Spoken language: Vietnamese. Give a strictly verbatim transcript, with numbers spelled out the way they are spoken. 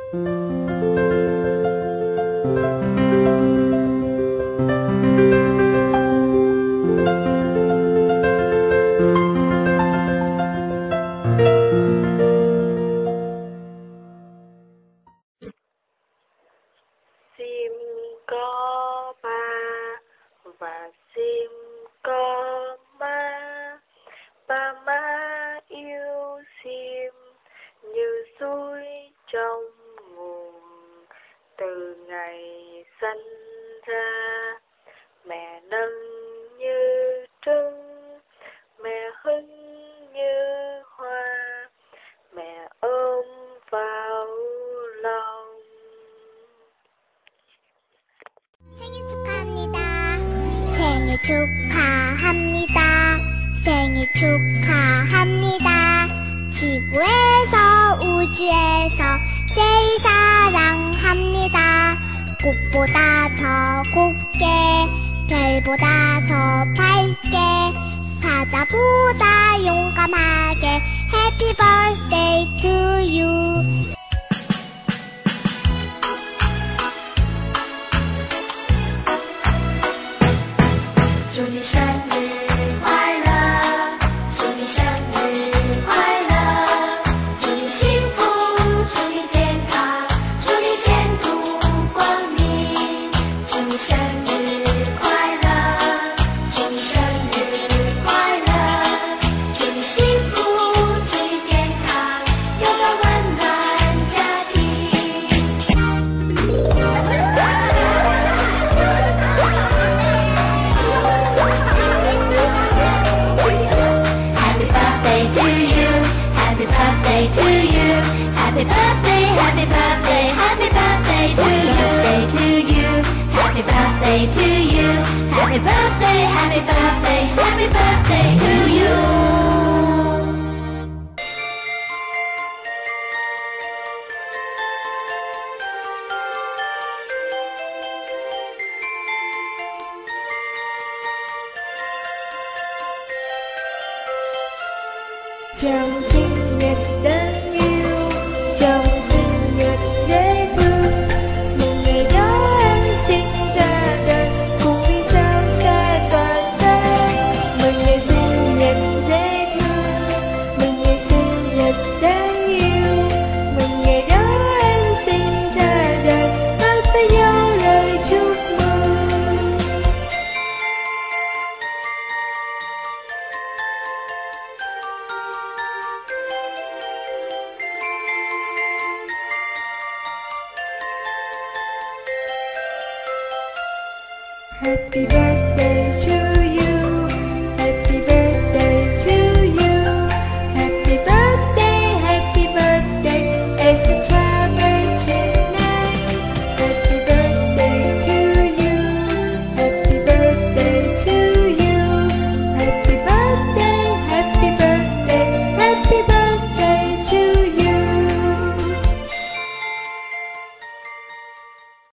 Sim có ba và sim có má, ba má yêu sim như suối trong nguồn. Từ ngày sanh ra mẹ nâng như trứng, mẹ hứng như hoa, mẹ ôm vào lòng. 생일 축하합니다. 생일 축하합니다. 생일 축하합니다. 지구에서 우주에서 제일 사랑합니다. 꽃보다 더 곱게, 별보다 더 밝게, 사자보다 용감하게. Happy birthday to you. 祝你生日快乐，祝你生日快乐，祝你幸福，祝你健康，祝你前途光明。祝你生日快乐，祝你生日快乐，祝你幸福，祝你健康，有个温暖家庭。Happy birthday to you, happy birthday, happy birthday, happy birthday to you, happy birthday to you, happy birthday, happy birthday, happy birthday to you. Chồng sinh nhật đáng yêu, chồng sinh nhật dễ thương, mừng ngày đó anh sinh ra đời, cùng đi sao xa tỏa sáng. Mừng ngày sinh nhật dễ thương, mừng ngày sinh nhật đáng yêu, mừng ngày đó anh sinh ra đời, hát với nhau lời chúc mừng. Happy birthday